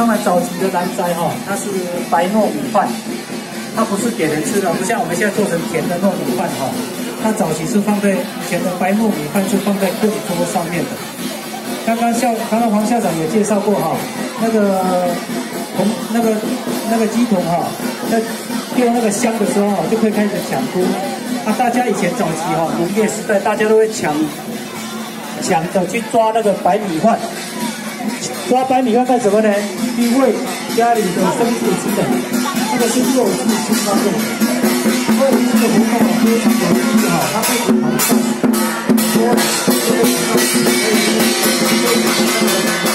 当然早期的南斋哈，它是白糯米饭，它不是给人吃的，不像我们现在做成甜的糯米饭哈。它早期是放在以前的白糯米饭是放在供桌上面的。刚刚黄校长也介绍过哈，那个鸡桶哈，在丢那个香的时候就可以开始抢菇。大家以前早期农业时代，大家都会抢着去抓那个白米饭。抓白米饭干什么呢？去喂家里的生畜吃的，那个是肉质清汤肉。所以这个活动非常有意义它可以跑上多这个